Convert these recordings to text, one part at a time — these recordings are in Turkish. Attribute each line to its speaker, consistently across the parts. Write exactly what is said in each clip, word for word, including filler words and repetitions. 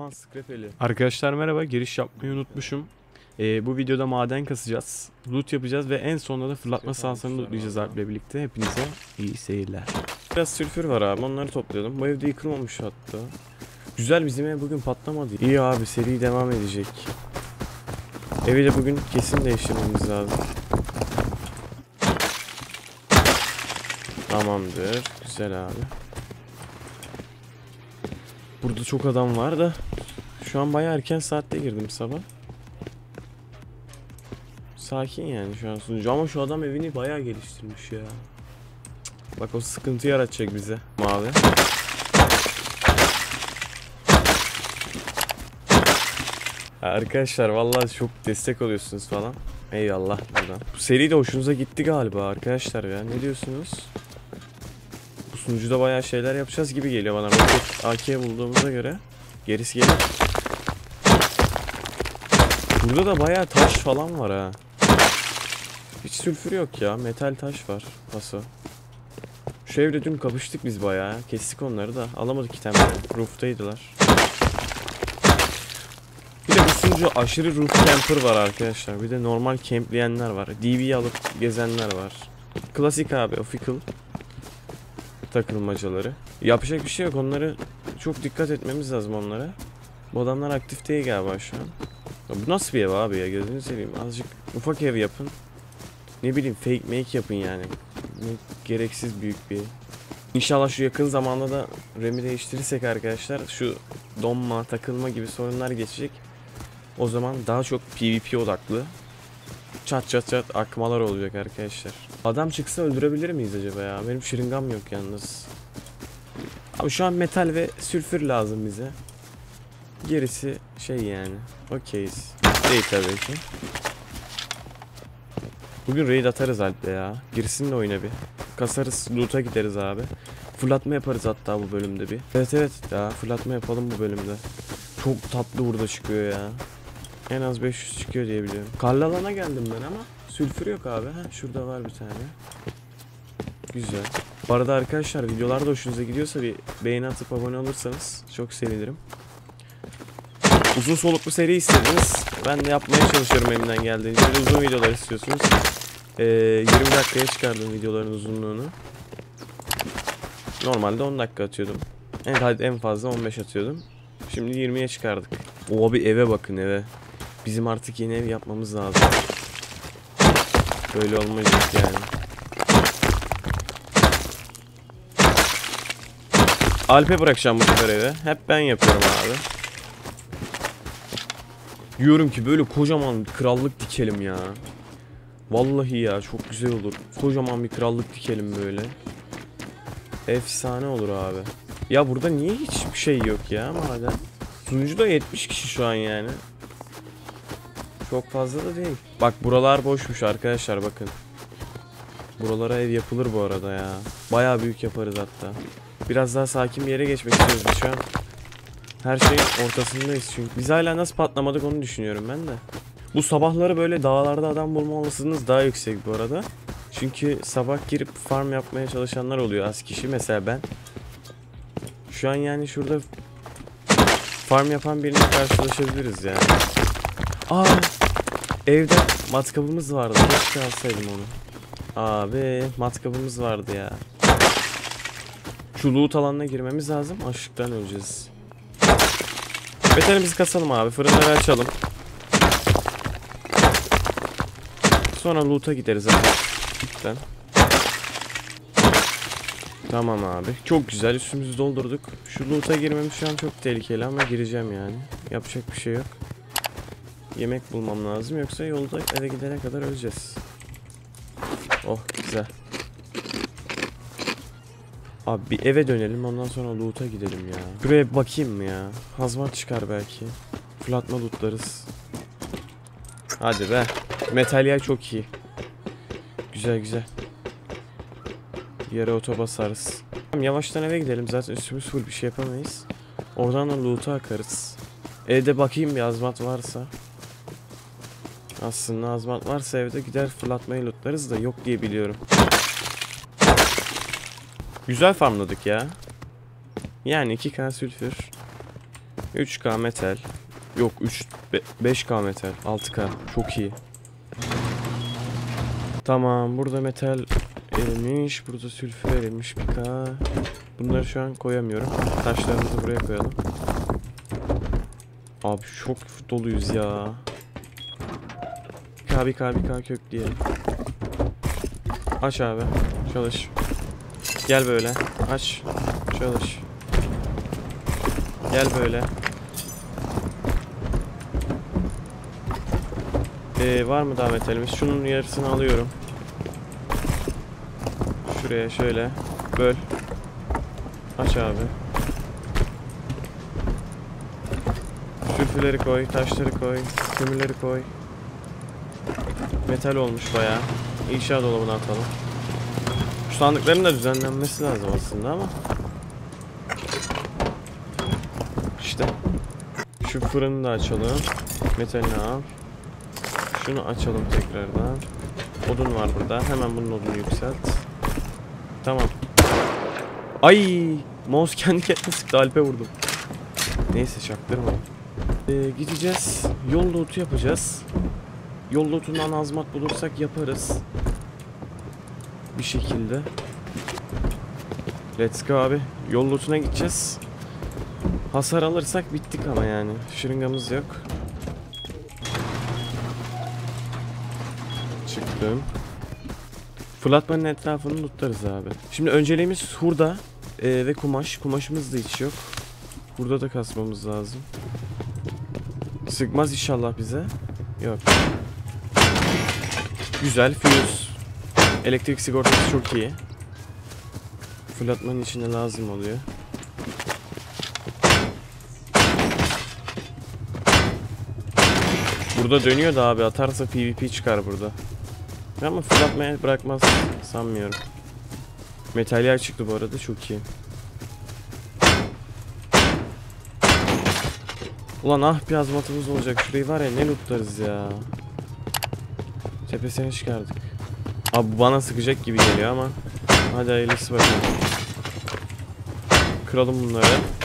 Speaker 1: Aman skrepeli. Arkadaşlar merhaba, giriş yapmayı unutmuşum. Ee, bu videoda maden kasacağız, loot yapacağız ve en sonunda da fırlatma sahasını lootlayacağız Alp'le birlikte. Hepinize iyi seyirler. Biraz sülfür var abi, onları toplayalım. Bu evde yıkılmamış hatta. Güzel, bizim ev bugün patlamadı. İyi abi, seri devam edecek. Evi de bugün kesin değiştirmemiz lazım. Tamamdır, güzel abi. Burada çok adam var da şu an bayağı erken saatte girdim sabah. Sakin yani şu an sunucu, ama şu adam evini bayağı geliştirmiş ya. Bak o sıkıntı yaratacak bize. Mavi. Arkadaşlar vallahi çok destek oluyorsunuz falan. Eyvallah buradan. Bu seri de hoşunuza gitti galiba arkadaşlar ya. Ne diyorsunuz? Bu sunucuda bayağı şeyler yapacağız gibi geliyor bana. Roket A K bulduğumuza göre gerisi gelir. Burada da bayağı taş falan var ha. Hiç sülfür yok ya. Metal taş var. Paso. Şu evde dün kapıştık biz bayağı. Kestik onları da. Alamadık itemleri. Rooftaydılar. Bir de bu sunucu aşırı roof camper var arkadaşlar. Bir de normal campleyenler var. D V alıp gezenler var. Klasik abi. Official takılmacaları. Yapacak bir şey yok. Onları çok dikkat etmemiz lazım onlara. Bu adamlar aktif değil galiba şu an. Ya bu nasıl bir ev abi ya, gözünü seveyim. Azıcık ufak ev yapın. Ne bileyim fake make yapın yani. Ne gereksiz büyük bir ev. İnşallah şu yakın zamanda da R A M'i değiştirirsek arkadaşlar, şu donma, takılma gibi sorunlar geçecek. O zaman daha çok PvP odaklı çat çat çat akmalar olacak arkadaşlar. Adam çıksa öldürebilir miyiz acaba ya? Benim şırıngam yok yalnız. Ama şu an metal ve sülfür lazım bize. Gerisi şey yani. Okeyiz. Değil tabii ki. Bugün raid atarız Alp'le ya. Girsin de oyuna bir. Kasarız, loot'a gideriz abi. Fırlatma yaparız hatta bu bölümde bir. Evet evet ya, fırlatma yapalım bu bölümde. Çok tatlı burada çıkıyor ya. En az beş yüz çıkıyor diye biliyorum. Karlı alana geldim ben ama sülfür yok abi. Heh, şurada var bir tane. Güzel. Bu arada arkadaşlar, videolar da hoşunuza gidiyorsa bir beğeni atıp abone olursanız çok sevinirim. Uzun soluklu seri istediniz. Ben de yapmaya çalışıyorum elimden geldiğince. Uzun videolar istiyorsunuz. Ee, yirmi dakikaya çıkardım videoların uzunluğunu. Normalde on dakika atıyordum. En, hadi en fazla on beş atıyordum. Şimdi yirmiye çıkardık. O bir eve bakın, eve. Bizim artık yeni ev yapmamız lazım. Böyle olmayacak yani. Alp'e bırakacağım bu sefer eve. Hep ben yapıyorum abi. Diyorum ki böyle kocaman bir krallık dikelim ya. Vallahi ya, çok güzel olur. Kocaman bir krallık dikelim böyle. Efsane olur abi. Ya burada niye hiçbir şey yok ya madem? Sunucuda yetmiş kişi şu an yani. Çok fazla da değil. Bak buralar boşmuş arkadaşlar, bakın. Buralara ev yapılır bu arada ya. Bayağı büyük yaparız hatta. Biraz daha sakin bir yere geçmek istiyoruz biz şu an. Her şeyin ortasındayız çünkü. Biz hala nasıl patlamadık onu düşünüyorum ben de. Bu sabahları böyle dağlarda adam bulma olasılığınız daha yüksek bu arada. Çünkü sabah girip farm yapmaya çalışanlar oluyor, az kişi. Mesela ben. Şu an yani şurada farm yapan birine karşılaşabiliriz yani. Aa, evde matkabımız vardı. Keşke alsaydım onu. Abi matkabımız vardı ya. Şu loot alanına girmemiz lazım. Açlıktan öleceğiz. Metalimizi kasalım abi. Fırınları açalım. Sonra loot'a gideriz abi. Lütfen. Tamam abi. Çok güzel, üstümüzü doldurduk. Şu loot'a girmem şu an çok tehlikeli ama gireceğim yani. Yapacak bir şey yok. Yemek bulmam lazım, yoksa yolda eve gidene kadar öleceğiz. Oh güzel. Abi bir eve dönelim, ondan sonra loot'a gidelim ya. Buraya bakayım mı ya? Hazmat çıkar belki. Fırlatma lootlarız. Hadi be. Metal çok iyi. Güzel güzel. Yere oto basarız. Yavaştan eve gidelim, zaten üstümüz full, bir şey yapamayız. Oradan da loot'a akarız. Evde bakayım bir hazmat varsa. Aslında hazmat varsa evde gider fırlatmayı lootlarız da, yok diye biliyorum. Güzel farmladık ya. Yani iki K sülfür. üç K metal. Yok üç beş K metal. altı K. Çok iyi. Tamam, burada metal erimiş. Burada sülfür erimiş bir K. Bunları şu an koyamıyorum. Taşlarımızı buraya koyalım. Abi çok doluyuz ya. K bir K bir K kökleyelim. Aç abi. Çalış. Gel böyle. Aç. Çalış. Gel böyle. Ee, var mı daha metalimiz? Şunun yarısını alıyorum. Şuraya şöyle. Böl. Aç abi. Sülfürleri koy. Taşları koy. Kömürleri koy. Metal olmuş bayağı. İnşaat dolabına atalım. Şu sandıkların da düzenlenmesi lazım aslında ama. İşte. Şu fırını da açalım. Metalini al. Şunu açalım tekrardan. Odun var burada. Hemen bunun odunu yükselt. Tamam. Ay, mouse kendi kendine sıktı. Alp'e vurdum. Neyse çaktırma. Ee, gideceğiz. Yol lootu yapacağız. Yol lootundan azmat bulursak yaparız. Bir şekilde. Let's go abi. Yol lootuna gideceğiz. Hasar alırsak bittik ama yani. Şırıngamız yok. Çıktım. Fırlatmanın etrafını lootlarız abi. Şimdi önceliğimiz hurda e, ve kumaş. Kumaşımız da hiç yok. Hurda da kasmamız lazım. Sıkmaz inşallah bize. Yok. Güzel. Fuse. Elektrik sigortası çok iyi. Fırlatmanın içinde lazım oluyor. Burada dönüyor da abi, atarsa PvP çıkar burada. Ama fırlatmaya bırakmaz sanmıyorum. Metalyer çıktı bu arada, çok iyi. Ulan ah, bir azmatımız olacak. Şurayı var ya, ne lootlarız ya. Tepesine çıkardık. Abi bana sıkacak gibi geliyor ama. Hadi hayırlısı bakalım. Kıralım bunları.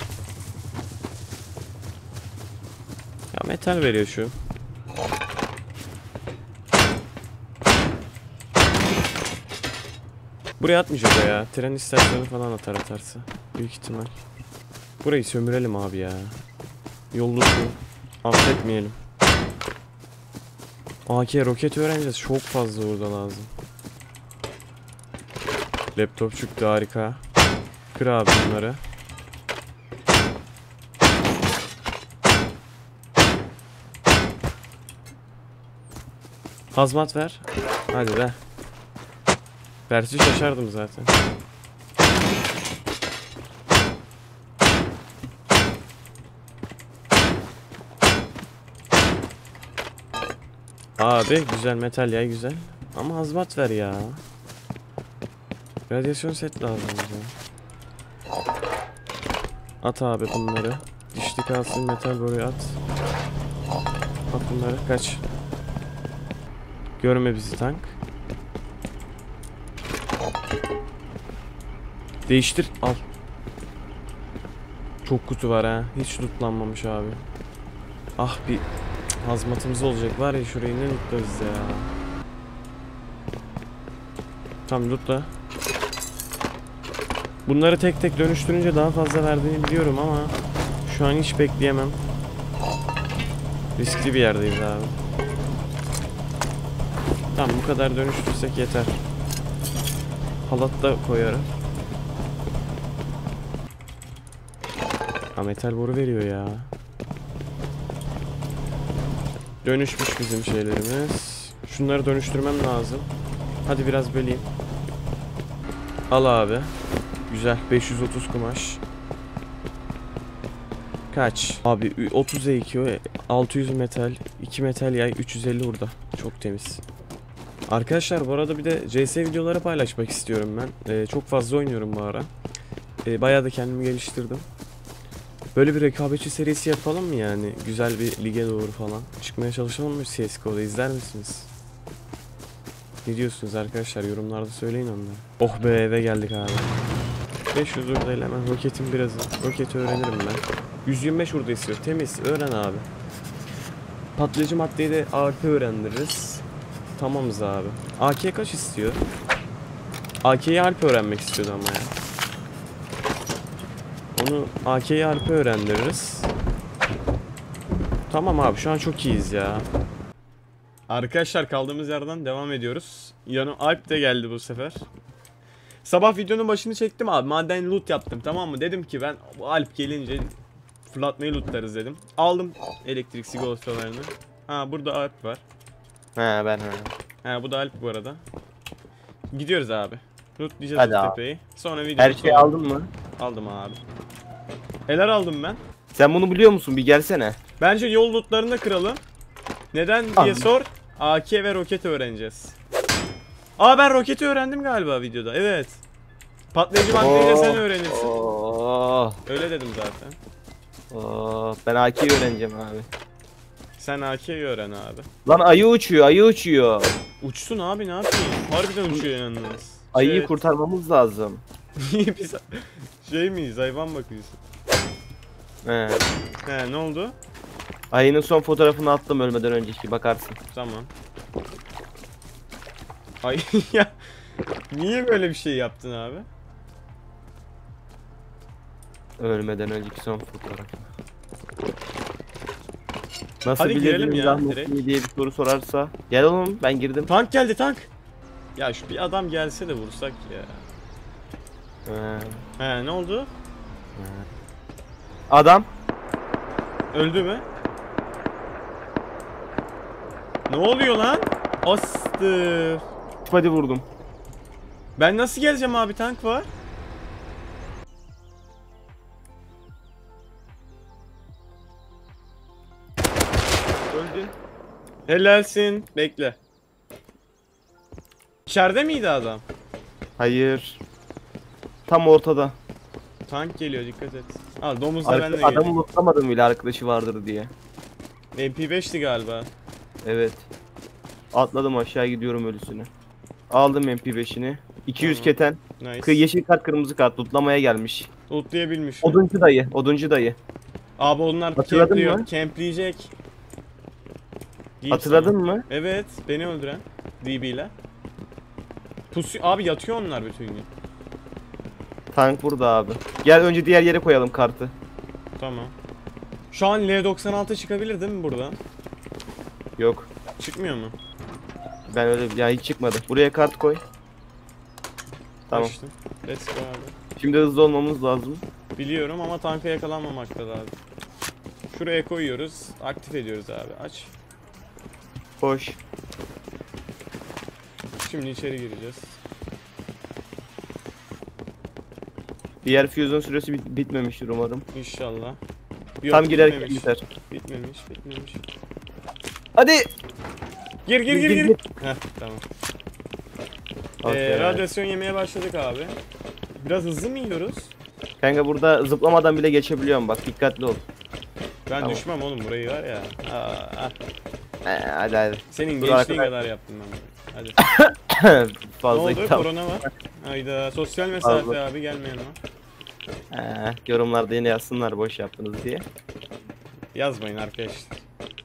Speaker 1: Ya metal veriyor şu. Buraya atmayacak o ya. Tren istasyonu falan atar atarsa. Büyük ihtimal. Burayı sömürelim abi ya. Yollusu. Affetmeyelim. A K roket öğreneceğiz. Çok fazla orada lazım. Laptop çıktı, harika. Kır abi bunları. Hazmat ver. Hadi be. Versi şaşardım zaten. Abi güzel, metal yay güzel. Ama hazmat ver ya. Radyasyon set lazım bize. At abi bunları. Dişli kalsın, metal boruyu at. At bunları, kaç. Görme bizi tank. Değiştir, al. Çok kutu var ha. Hiç lootlanmamış abi. Ah, bir hazmatımız olacak var ya, şurayı ne lootlarız ya. Tamam, lootla. Bunları tek tek dönüştürünce daha fazla verdiğini biliyorum ama şu an hiç bekleyemem. Riskli bir yerdeyiz abi. Tamam, bu kadar dönüştürsek yeter. Halat da koyarım. Ha, metal boru veriyor ya. Dönüşmüş bizim şeylerimiz. Şunları dönüştürmem lazım. Hadi biraz böleyim. Al abi. Güzel. beş yüz otuz kumaş. Kaç? Abi otuz E iki, altı yüz metal, iki metal yay, üç yüz elli hurda. Çok temiz. Arkadaşlar bu arada bir de C S videoları paylaşmak istiyorum ben. Ee, çok fazla oynuyorum bu ara. Ee, bayağı da kendimi geliştirdim. Böyle bir rekabetçi serisi yapalım mı yani? Güzel bir lige doğru falan. Çıkmaya çalışalım mı C S G O'da? İzler misiniz? Ne diyorsunuz arkadaşlar? Yorumlarda söyleyin onları. Oh be, eve geldik abi. beş yüz hurdayla hemen roketin birazı. Roketi öğrenirim ben. yüz yirmi beş burada istiyor. Temiz. Öğren abi. Patlayıcı maddeyi de A K öğrendiririz. Tamamız abi. A K kaç istiyor? A K'yi Alp öğrenmek istiyordu ama ya. Onu A K'yi Alp'e öğrendiririz. Tamam abi şu an çok iyiyiz ya. Arkadaşlar kaldığımız yerden devam ediyoruz. Yanım Alp de geldi bu sefer. Sabah videonun başını çektim abi. Maden loot yaptım, tamam mı? Dedim ki ben bu Alp gelince fırlatmayı lootlarız dedim. Aldım elektrik sigortalarını. Ha burada Alp var.
Speaker 2: He ben he.
Speaker 1: Ha bu da Alp bu arada. Gidiyoruz abi. Lootlayacağız
Speaker 2: Hadi
Speaker 1: bu
Speaker 2: abi.
Speaker 1: tepeyi. Sonra video
Speaker 2: Her şeyi aldın mı?
Speaker 1: Aldım abi. Neler aldım ben?
Speaker 2: Sen bunu biliyor musun? Bir gelsene.
Speaker 1: Bence yol lootlarını da kıralım. Neden diye
Speaker 2: Anladım.
Speaker 1: sor. A K ve roket öğreneceğiz. Aa ben roketi öğrendim galiba videoda. Evet. Patlayıcı maddeyi de sen öğrenirsin.
Speaker 2: Oo,
Speaker 1: Öyle dedim zaten.
Speaker 2: oo, ben A K'yi öğreneceğim abi.
Speaker 1: Sen A K'yi öğren abi.
Speaker 2: Lan ayı uçuyor, ayı uçuyor.
Speaker 1: Uçsun abi, ne yapayım? Harbiden uçuyor yalnız.
Speaker 2: Ayıyı
Speaker 1: Şey-
Speaker 2: kurtarmamız lazım.
Speaker 1: Biz şey miyiz? Hayvan bakıyorsun.
Speaker 2: He.
Speaker 1: He ne oldu?
Speaker 2: Ayının son fotoğrafını attım ölmeden önceki, bakarsın.
Speaker 1: Tamam. Ay ya. Niye böyle bir şey yaptın abi?
Speaker 2: Ölmeden önceki son fotoğraf. Nasıl
Speaker 1: Hadi girelim
Speaker 2: bilirdin
Speaker 1: ya,
Speaker 2: zahmetli
Speaker 1: direkt.
Speaker 2: diye bir soru sorarsa. Gel oğlum, ben girdim.
Speaker 1: Tank geldi, tank. Ya şu bir adam gelse de vursak ya.
Speaker 2: He.
Speaker 1: He ne oldu?
Speaker 2: Adam.
Speaker 1: Öldü mü? Ne oluyor lan? Astır.
Speaker 2: Hadi vurdum.
Speaker 1: Ben nasıl geleceğim abi, tank var.
Speaker 2: Öldü.
Speaker 1: Helalsin. Bekle. İçeride miydi adam?
Speaker 2: Hayır. Tam ortada.
Speaker 1: Tank geliyor, dikkat et. Al domuzla
Speaker 2: Arka,
Speaker 1: ben de
Speaker 2: adamı
Speaker 1: geliyorum.
Speaker 2: unutamadım bile arkadaşı vardır diye.
Speaker 1: M P beş'ti galiba.
Speaker 2: Evet. Atladım aşağı, gidiyorum ölüsünü. Aldım M P beşini. iki yüz
Speaker 1: Tamam.
Speaker 2: keten.
Speaker 1: Nice.
Speaker 2: Kı yeşil kart kırmızı kart lootlamaya gelmiş.
Speaker 1: Lootlayabilmiş mi?
Speaker 2: Oduncu dayı, oduncu dayı.
Speaker 1: Abi onlar
Speaker 2: Hatırladın
Speaker 1: campliyor,
Speaker 2: mı?
Speaker 1: campleyecek. Deyip
Speaker 2: Hatırladın
Speaker 1: sana.
Speaker 2: mı?
Speaker 1: Evet, beni öldüren D B ile. Pusu abi, yatıyor onlar bütün gün.
Speaker 2: Tank burada abi. Gel önce diğer yere koyalım kartı.
Speaker 1: Tamam. Şu an L doksan altı çıkabilir değil mi buradan?
Speaker 2: Yok.
Speaker 1: Çıkmıyor mu?
Speaker 2: Ben öyle ya, hiç çıkmadı. Buraya kart koy. Tamam.
Speaker 1: Açtım. Let's go abi.
Speaker 2: Şimdi hızlı olmamız lazım.
Speaker 1: Biliyorum ama tanka yakalanmamakta da abi. Şuraya koyuyoruz. Aktif ediyoruz abi. Aç.
Speaker 2: Koş.
Speaker 1: Şimdi içeri gireceğiz.
Speaker 2: Diğer füzyon süresi bit- bitmemiştir umarım.
Speaker 1: İnşallah.
Speaker 2: Tam girerken
Speaker 1: bitmemiş.
Speaker 2: biter.
Speaker 1: Bitmemiş, bitmemiş.
Speaker 2: Hadi.
Speaker 1: Gir gir gir
Speaker 2: Gir,
Speaker 1: gir. Heh, tamam.
Speaker 2: Okey.
Speaker 1: Ee, radyasyon yemeye başladık abi. Biraz hızlı mı yiyoruz?
Speaker 2: Kanka burada zıplamadan bile geçebiliyorum, bak dikkatli ol.
Speaker 1: Ben
Speaker 2: Tamam.
Speaker 1: düşmem oğlum, burayı var ya. Aa, ah.
Speaker 2: Ee, hadi hadi.
Speaker 1: Senin
Speaker 2: Dur
Speaker 1: gençliğin
Speaker 2: arkadaş.
Speaker 1: kadar yaptım ben bunu. Hadi.
Speaker 2: Fazla
Speaker 1: Ne oldu?
Speaker 2: hitap.
Speaker 1: Korona var. Hayda, sosyal mesafe
Speaker 2: Fazla.
Speaker 1: abi, gelmeyen var.
Speaker 2: Ee, yorumlarda yine yazsınlar boş yaptınız diye.
Speaker 1: Yazmayın arkadaşlar.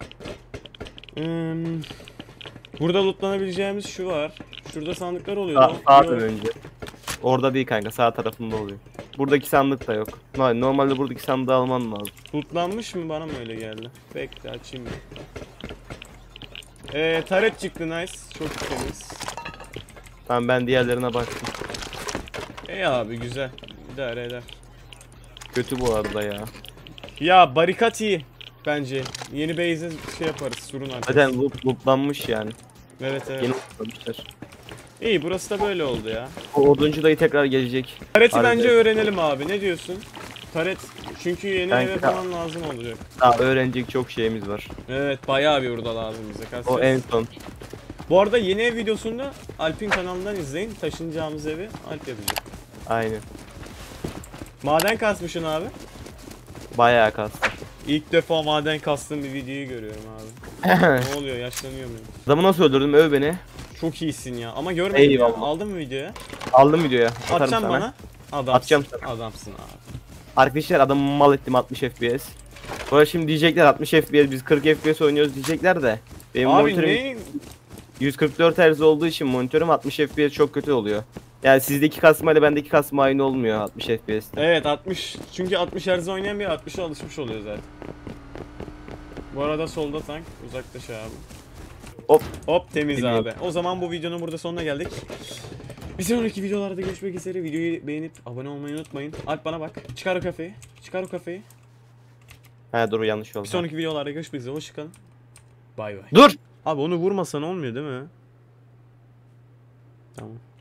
Speaker 1: Hmm, burada lootlanabileceğimiz şu var. Şurada sandıklar oluyor.
Speaker 2: Sağ,
Speaker 1: Yok.
Speaker 2: sağdan önce. Orada değil kanka, sağ tarafında oluyor. Buradaki sandık da yok. No- Normalde buradaki sandığı alman lazım.
Speaker 1: Lootlanmış mı, bana mı öyle geldi? Bekle açayım bir. Ee, taret çıktı, nice. Çok temiz.
Speaker 2: Tamam, ben diğerlerine baktım.
Speaker 1: İyi abi, güzel. İdare eder.
Speaker 2: Kötü bu arada ya.
Speaker 1: Ya barikat iyi. Bence. Yeni base'e şey yaparız, surun arkası.
Speaker 2: Zaten loot, lootlanmış yani.
Speaker 1: Evet evet.
Speaker 2: Yeni lootlamışlar.
Speaker 1: İyi, burası da böyle oldu ya.
Speaker 2: O oduncu dayı tekrar gelecek.
Speaker 1: Taret'i
Speaker 2: Harbi.
Speaker 1: bence öğrenelim abi. Ne diyorsun? Taret çünkü yeni
Speaker 2: Bence
Speaker 1: eve
Speaker 2: de.
Speaker 1: falan lazım olacak.
Speaker 2: Daha öğrenecek çok şeyimiz var.
Speaker 1: Evet, bayağı bir hurda lazım bize. Kaç
Speaker 2: O en son.
Speaker 1: Bu arada yeni ev videosunda Alp'in kanalından izleyin. Taşınacağımız evi Alp yapacak.
Speaker 2: Aynen.
Speaker 1: Maden kasmışsın abi.
Speaker 2: Bayağı kastı.
Speaker 1: İlk defa maden kastığım bir videoyu görüyorum abi. Ne oluyor, yaşlanıyor muyum?
Speaker 2: Adamı nasıl öldürdüm, öv beni.
Speaker 1: Çok iyisin ya, ama görmedim ya.
Speaker 2: Eyvallah.
Speaker 1: Aldın mı videoya?
Speaker 2: Aldım videoya. Atarım
Speaker 1: Atacağım
Speaker 2: sana.
Speaker 1: bana. Adamsın.
Speaker 2: Atacağım sana.
Speaker 1: Adamsın abi.
Speaker 2: Arkadaşlar adamı mal ettim altmış F P S. Sonra şimdi diyecekler altmış F P S biz kırk F P S oynuyoruz diyecekler de. Benim
Speaker 1: Abi
Speaker 2: monitörüm
Speaker 1: ne?
Speaker 2: yüz kırk dört Hz olduğu için monitörüm altmış F P S çok kötü oluyor. Yani sizdeki kasmayla bendeki kasma aynı olmuyor altmış F P S'te.
Speaker 1: Evet altmış. Çünkü altmış Hz oynayan bir altmışa alışmış oluyor zaten. Bu arada solda tank. Uzaklaş abi.
Speaker 2: Hop.
Speaker 1: Hop temiz
Speaker 2: Bilmiyorum.
Speaker 1: abi. O zaman bu videonun burada sonuna geldik. Bir sonraki videolarda görüşmek üzere. Videoyu beğenip abone olmayı unutmayın. Alp bana bak. Çıkar o kafeyi. Çıkar o kafeyi.
Speaker 2: Ha dur yanlış oldu.
Speaker 1: Bir sonraki videolarda görüşmek üzere. Hoşçakalın. Bay bay.
Speaker 2: Dur.
Speaker 1: Abi onu vurmasan olmuyor değil mi? Tamam.